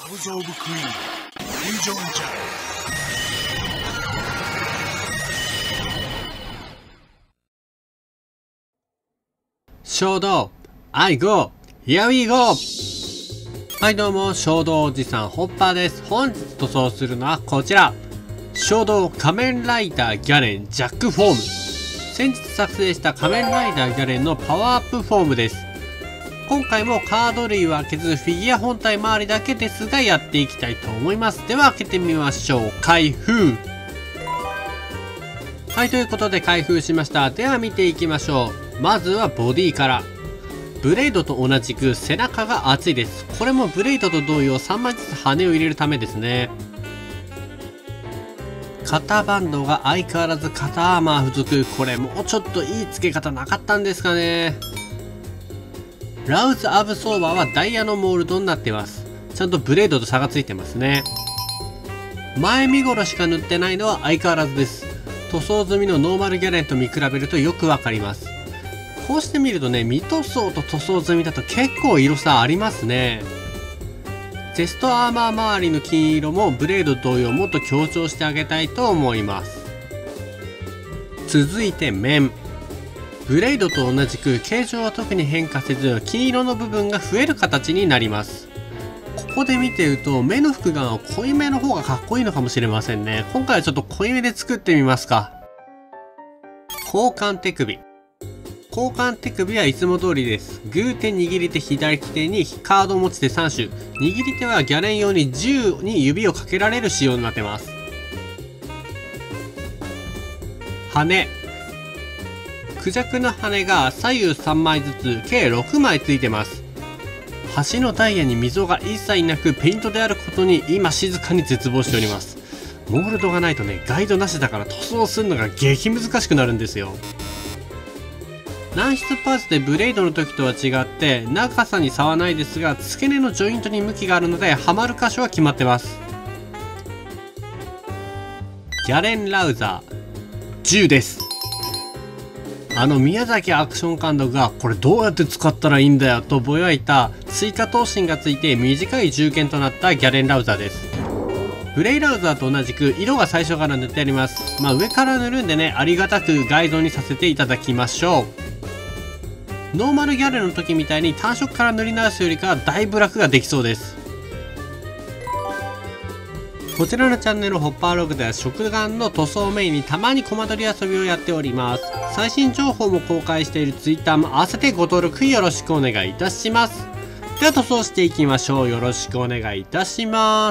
House of Queen Fusion Channel。 衝動 I go Here we go。 はいどうも、衝動おじさんホッパーです。本日塗装するのはこちら、衝動仮面ライダーギャレンジャックフォーム。先日作成した仮面ライダーギャレンのパワーアップフォームです。今回もカード類は開けずフィギュア本体周りだけですがやっていきたいと思います。では開けてみましょう。開封。はい、ということで開封しました。では見ていきましょう。まずはボディから。ブレードと同じく背中が厚いです。これもブレードと同様3枚ずつ羽を入れるためですね。肩バンドが相変わらず肩アーマー付属。これもうちょっといい付け方なかったんですかね。ラウズアブソーバーはダイヤのモールドになっています。ちゃんとブレードと差がついてますね。前身頃しか塗ってないのは相変わらずです。塗装済みのノーマルギャレンと見比べるとよくわかります。こうして見るとね、未塗装と塗装済みだと結構色差ありますね。チェストアーマー周りの金色もブレード同様もっと強調してあげたいと思います。続いて面。ブレードと同じく形状は特に変化せず金色の部分が増える形になります。ここで見てると目の複眼は濃いめの方がかっこいいのかもしれませんね。今回はちょっと濃いめで作ってみますか。交換手首。交換手首はいつも通りです。グー手、握り手、左利き手にカード持ち手3種。握り手はギャレン用に銃に指をかけられる仕様になってます。羽。クジャクの羽が左右3枚ずつ計6枚ついてます。端のダイヤに溝が一切なくペイントであることに今静かに絶望しております。モールドがないとね、ガイドなしだから塗装するのが激難しくなるんですよ。軟質パーツでブレードの時とは違って長さに差はないですが、付け根のジョイントに向きがあるのではまる箇所は決まってます。ギャレンラウザー銃です。宮崎アクション監督がこれどうやって使ったらいいんだよとぼやいた追加闘身がついて短い銃剣となったギャレンラウザーです。ブレイラウザーと同じく色が最初から塗ってあります。上から塗るんでね、ありがたくガイドにさせていただきましょう。ノーマルギャレンの時みたいに単色から塗り直すよりかはだいぶ楽ができそうです。こちらのチャンネルホッパーログでは食玩の塗装メインにたまにコマ撮り遊びをやっております。最新情報も公開している Twitter も合わせてご登録よろしくお願いいたします。では塗装していきましょう。よろしくお願いいたします。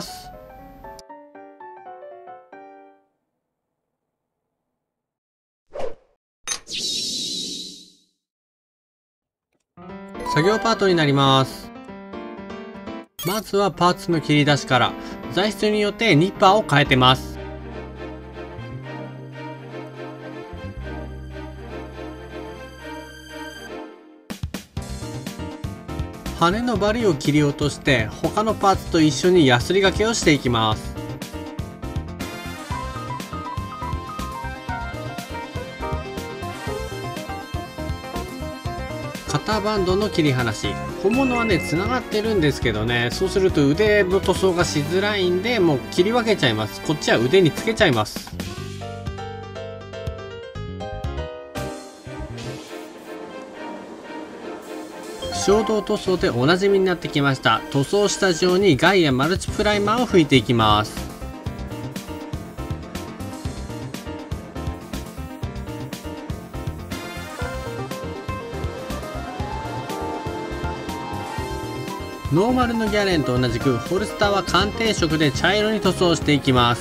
作業パートになります。まずはパーツの切り出しから。材質によってニッパーを変えてます。羽のバリを切り落として他のパーツと一緒にヤスリがけをしていきます。肩バンドの切り離し。本物はねつながってるんですけどね、そうすると腕の塗装がしづらいんでもう切り分けちゃいます。こっちは腕につけちゃいます。衝動塗装でおなじみになってきました。塗装した上にガイアマルチプライマーを吹いていきます。ノーマルのギャレンと同じくホルスターは鑑定色で茶色に塗装していきます。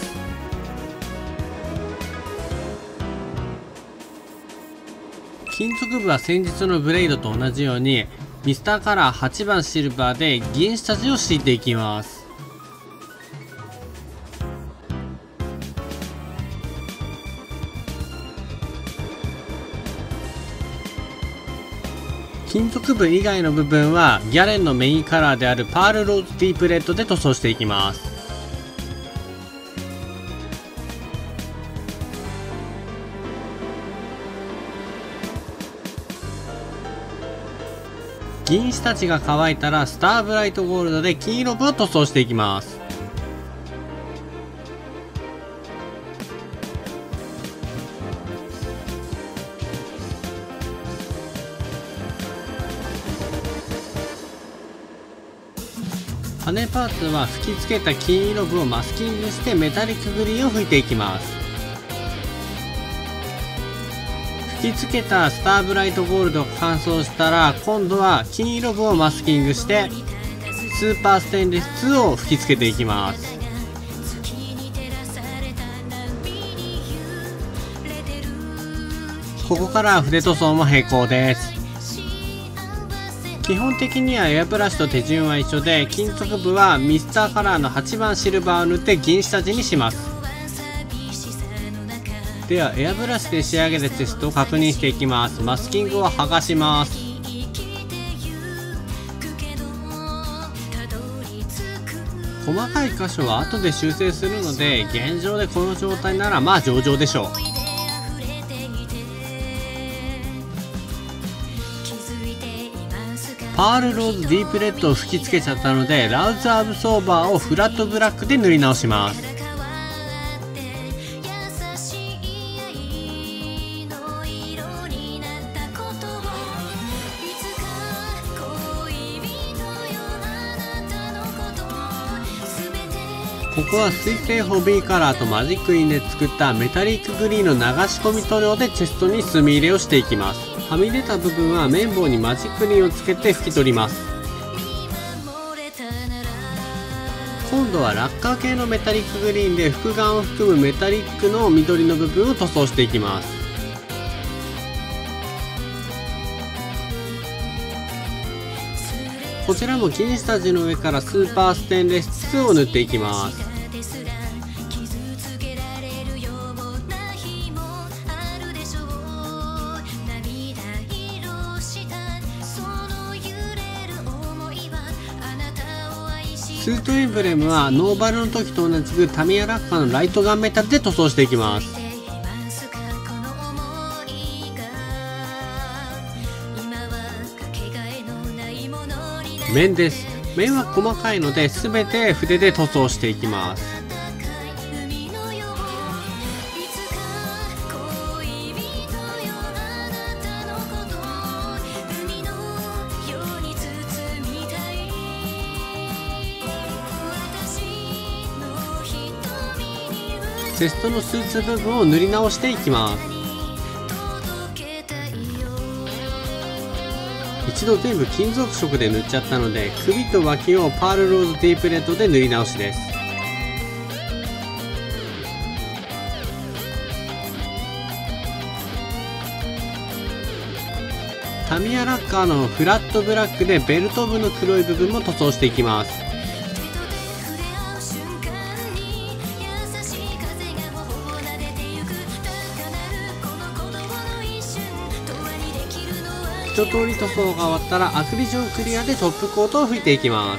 金属部は先日のブレードと同じようにミスターカラー8番シルバーで銀下地を敷いていきます。金属部以外の部分はギャレンのメインカラーであるパールローズディープレッドで塗装していきます。 銀シタチが乾いたらスターブライトゴールドで金色部を塗装していきます。羽パーツは吹き付けた金色部をマスキングしてメタリックグリーンを吹いていきます。吹き付けたスターブライトゴールドが乾燥したら、今度は金色部をマスキングしてスーパーステンレス2を吹き付けていきます。ここから筆塗装も並行です。基本的にはエアブラシと手順は一緒で、金属部はミスターカラーの8番シルバーを塗って銀下地にします。ではエアブラシで仕上げたテストを確認していきます。マスキングを剥がします。細かい箇所は後で修正するので、現状でこの状態ならまあ上々でしょう。パールローズディープレッドを吹き付けちゃったので、ラウズアブソーバーをフラットブラックで塗り直します。ここは水性ホビーカラーとマジックインで作ったメタリックグリーンの流し込み塗料でチェストに墨入れをしていきます。はみ出た部分は綿棒にマジックリンをつけて拭き取ります。今度はラッカー系のメタリックグリーンで複眼を含むメタリックの緑の部分を塗装していきます。こちらも銀下地の上からスーパーステンレス2を塗っていきます。スートエンブレムはノーバルの時と同じくタミヤラッカーのライトガンメタルで塗装していきます。面です。面は細かいので全て筆で塗装していきます。チェストのスーツ部分を塗り直していきます。一度全部金属色で塗っちゃったので、首と脇をパールローズディープレッドで塗り直しです。タミヤラッカーのフラットブラックでベルト部の黒い部分も塗装していきます。一通り塗装が終わったらアクリジョンクリアでトップコートを拭いていきます。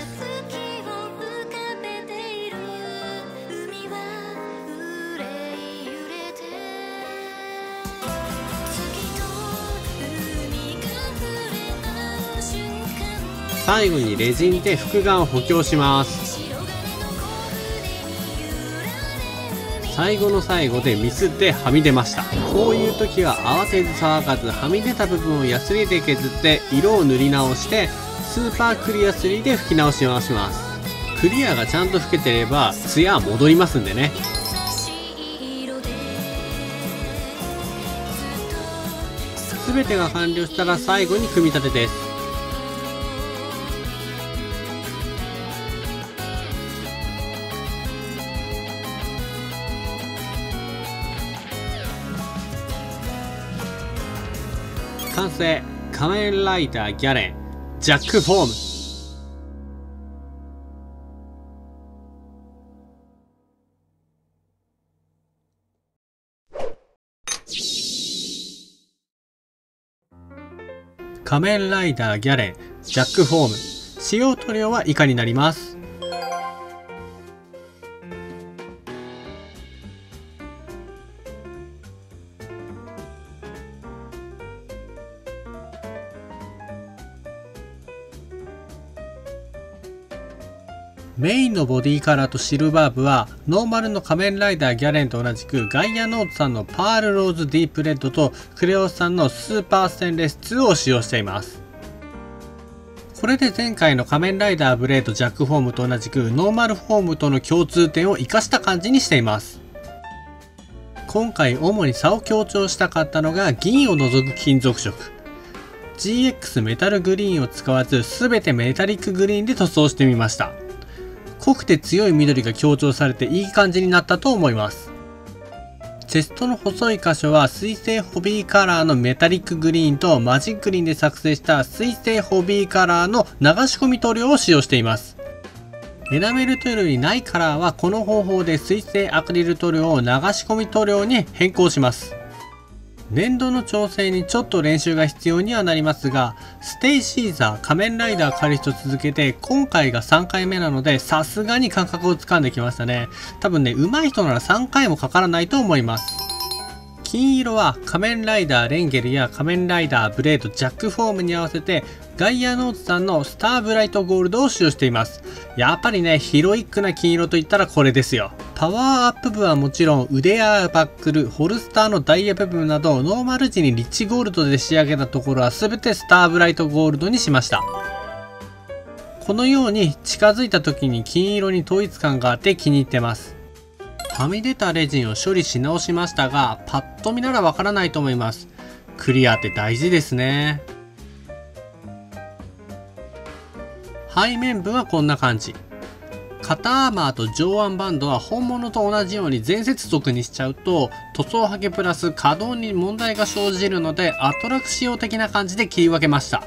最後にレジンで複眼を補強します。最後の最後でミスってはみ出ました。こういう時は慌てず騒がず、はみ出た部分をヤスリで削って色を塗り直してスーパークリア3で拭き直し回します。クリアがちゃんと拭けてればツヤは戻りますんでね。全てが完了したら最後に組み立てです。完成。仮面ライダーギャレンジャックフォーム。仮面ライダーギャレンジャックフォーム。使用塗料は以下になります。 メインのボディカラーとシルバー部はノーマルの仮面ライダーギャレンと同じくガイアノートさんのパールローズディープレッドとクレオスさんのスーパーステンレス2を使用しています。これで前回の仮面ライダーブレードジャックフォームと同じくノーマルフォームとの共通点を生かした感じにしています。今回主に差を強調したかったのが銀を除く金属色。GX メタルグリーンを使わず全てメタリックグリーンで塗装してみました。濃くて強い緑が強調されていい感じになったと思います。チェストの細い箇所は水性ホビーカラーのメタリックグリーンとマジックリンで作成した水性ホビーカラーの流し込み塗料を使用しています。エナメル塗料にないカラーはこの方法で水性アクリル塗料を流し込み塗料に変更します。粘土の調整にちょっと練習が必要にはなりますが、ステイシーザー、仮面ライダーカリスと続けて今回が3回目なのでさすがに感覚をつかんできましたね。多分ね、上手い人なら3回もかからないと思います。金色は仮面ライダーレンゲルや仮面ライダーブレードジャックフォームに合わせてガイアノーツさんのスターブライトゴールドを使用しています。やっぱりね、ヒロイックな金色といったらこれですよ。パワーアップ部はもちろん腕やバックル、ホルスターのダイヤ部分などノーマル時にリッチゴールドで仕上げたところは全てスターブライトゴールドにしました。このように近づいた時に金色に統一感があって気に入ってます。はみ出たレジンを処理し直しましたが、パッと見ならわからないと思います。クリアって大事ですね。背面部はこんな感じ。肩アーマーと上腕バンドは本物と同じように全接続にしちゃうと塗装はけプラス可動に問題が生じるのでアトラク仕様的な感じで切り分けました。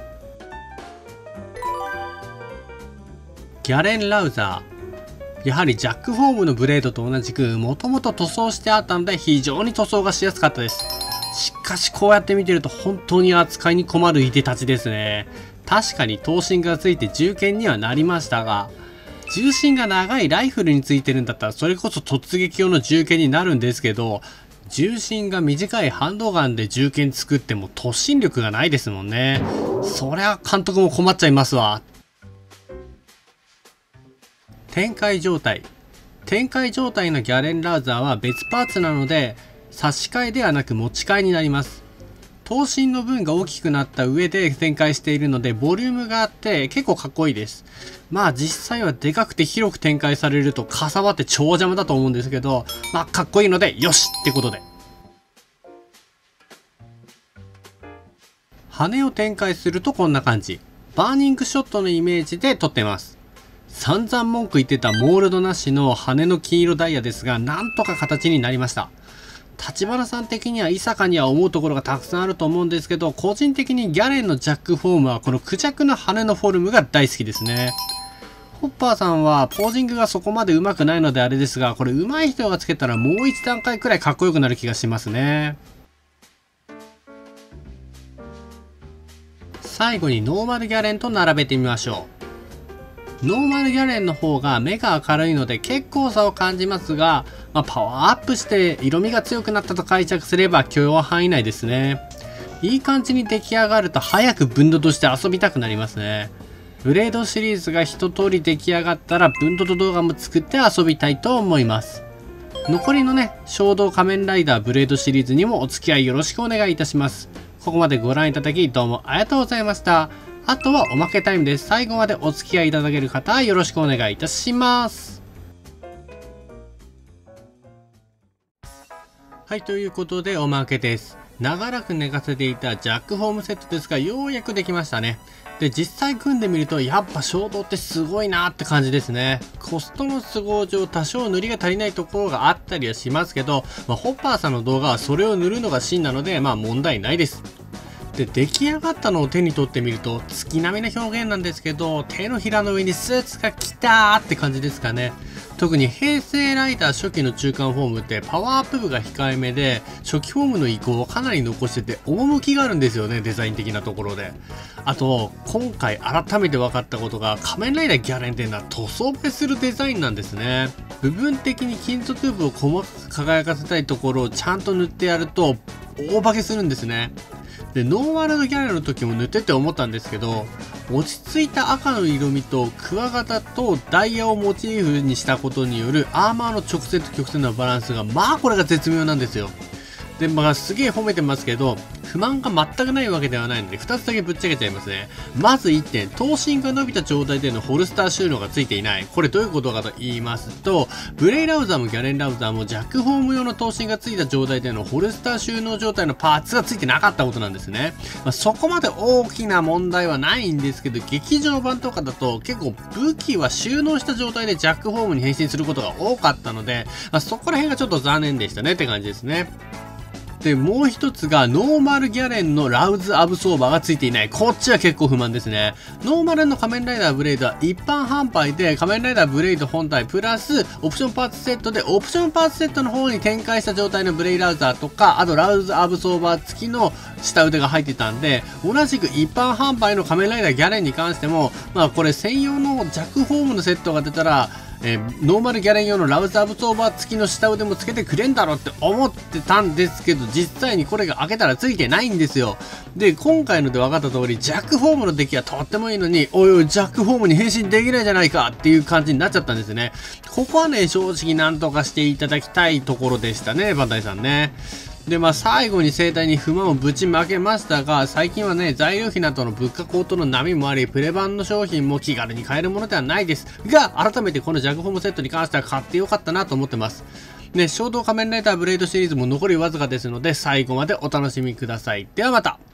ギャレン・ラウザー。やはりジャックフォームのブレードと同じくもともと塗装してあったので非常に塗装がしやすかったです。しかしこうやって見てると本当に扱いに困るいでたちですね。確かに頭身がついて銃剣にはなりましたが、重心が長いライフルについてるんだったらそれこそ突撃用の銃剣になるんですけど、重心が短いハンドガンで銃剣作っても突進力がないですもんね。そりゃ監督も困っちゃいますわ。展開状態のギャレン・ラウザーは別パーツなので差し替えではなく持ち替えになります。頭身の分が大きくなった上で展開しているのでボリュームがあって結構かっこいいです。まあ実際はでかくて広く展開されるとかさばって超邪魔だと思うんですけど、まあかっこいいのでよしってことで。羽を展開するとこんな感じ。バーニングショットのイメージで撮ってます。散々文句言ってたモールドなしの羽の金色ダイヤですが、なんとか形になりました。立花さん的には伊坂には思うところがたくさんあると思うんですけど、個人的にギャレンのジャックフォームはこのクジャクの羽のフォルムが大好きですね。ホッパーさんはポージングがそこまで上手くないのであれですが、これ上手い人がつけたらもう一段階くらいかっこよくなる気がしますね。最後にノーマルギャレンと並べてみましょう。ノーマルギャレンの方が目が明るいので結構差を感じますが、パワーアップして色味が強くなったと解釈すれば許容範囲内ですね。いい感じに出来上がると早くブンドとして遊びたくなりますね。ブレードシリーズが一通り出来上がったらブンドと動画も作って遊びたいと思います。残りのね、衝動仮面ライダーブレードシリーズにもお付き合いよろしくお願いいたします。ここまでご覧いただきどうもありがとうございました。あとはおまけタイムです。最後までお付き合いいただける方よろしくお願いいたします。はい、ということでおまけです。長らく寝かせていたジャックフォームセットですが、ようやくできましたね。で、実際組んでみると、やっぱ衝動ってすごいなって感じですね。コストの都合上、多少塗りが足りないところがあったりはしますけど、ホッパーさんの動画はそれを塗るのが真なので、問題ないです。で、出来上がったのを手に取ってみると、月並みな表現なんですけど、手のひらの上にスーツが来たーって感じですかね。特に平成ライダー初期の中間フォームってパワーアップ部が控えめで、初期フォームの意向をかなり残してて、趣があるんですよね、デザイン的なところで。あと、今回改めて分かったことが、仮面ライダーギャレンっていうのは塗装映えするデザインなんですね。部分的に金属部を細かく輝かせたいところをちゃんと塗ってやると、大化けするんですね。で、ノーマルのギャレンの時も塗ってて思ったんですけど、 落ち着いた赤の色味とクワガタとダイヤをモチーフにしたことによるアーマーの直線と曲線のバランスがこれが絶妙なんですよ。で、すげえ褒めてますけど、不満が全くないわけではないので、2つだけぶっちゃけちゃいますね。まず1点、頭身が伸びた状態でのホルスター収納がついていない。これどういうことかと言いますと、ブレイラウザーもギャレンラウザーもジャックホーム用の頭身がついた状態でのホルスター収納状態のパーツがついてなかったことなんですね。そこまで大きな問題はないんですけど、劇場版とかだと結構武器は収納した状態でジャックホームに変身することが多かったので、そこら辺がちょっと残念でしたねって感じですね。で、もう一つが、ノーマルギャレンのラウズアブソーバーがついていない。こっちは結構不満ですね。ノーマルの仮面ライダーブレイドは一般販売で、仮面ライダーブレイド本体プラス、オプションパーツセットで、オプションパーツセットの方に展開した状態のブレイラウザーとか、あとラウズアブソーバー付きの下腕が入ってたんで、同じく一般販売の仮面ライダーギャレンに関しても、これ専用のジャックホームのセットが出たら、ノーマルギャレン用のラウズアブソーバー付きの下腕も付けてくれんだろうって思ってたんですけど、実際にこれが開けたら付いてないんですよ。で、今回ので分かった通り、ジャックホームの出来はとってもいいのに、おいおい、ジャックホームに変身できないじゃないかっていう感じになっちゃったんですね。ここはね、正直なんとかしていただきたいところでしたね、バンダイさんね。で、最後に生態に不満をぶちまけましたが、最近はね、材料費などの物価高騰の波もあり、プレ版の商品も気軽に買えるものではないです。が、改めてこのジャックホームセットに関しては買ってよかったなと思ってます。ね、衝動仮面ライダーブレイドシリーズも残りわずかですので、最後までお楽しみください。ではまた。